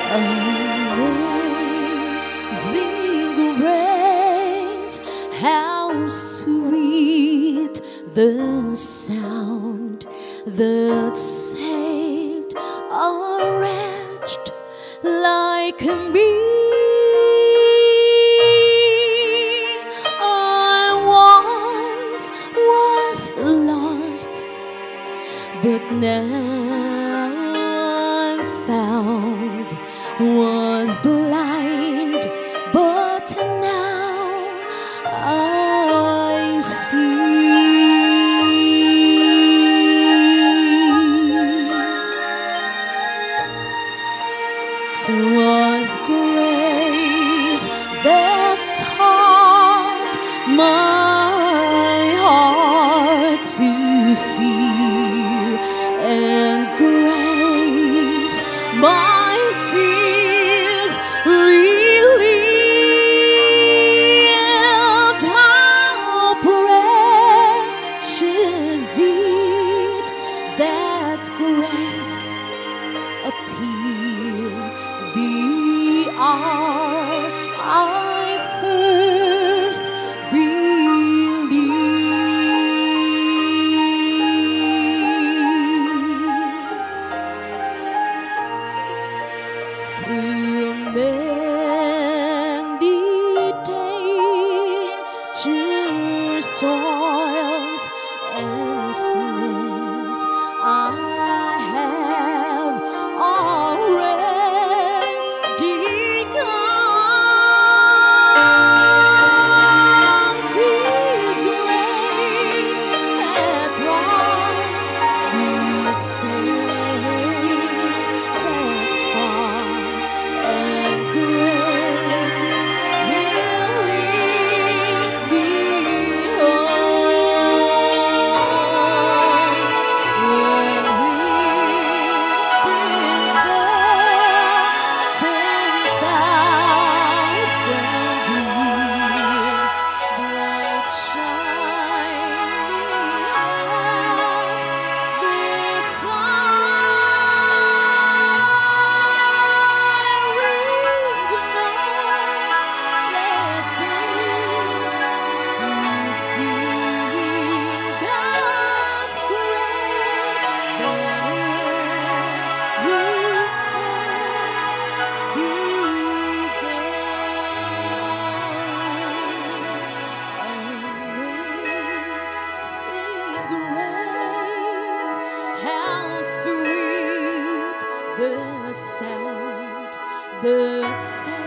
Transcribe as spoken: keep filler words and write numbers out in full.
Amazing grace, how sweet the sound that saved a wretch like me. I once was lost, but now I'm found. Was blind, but now I see. 'Twas grace that taught my heart to fear, and grace my fears relieved. How precious did that grace appear the hour I first believed. Through many dangers, toils, and snares, I have already come. 'Tis grace that brought me safe thus far, and grace will lead me home. When we've been there ten thousand years, bright shining as the sun, last days to sing God's grace that when we first began. Amazing grace, how sweet the sound that saved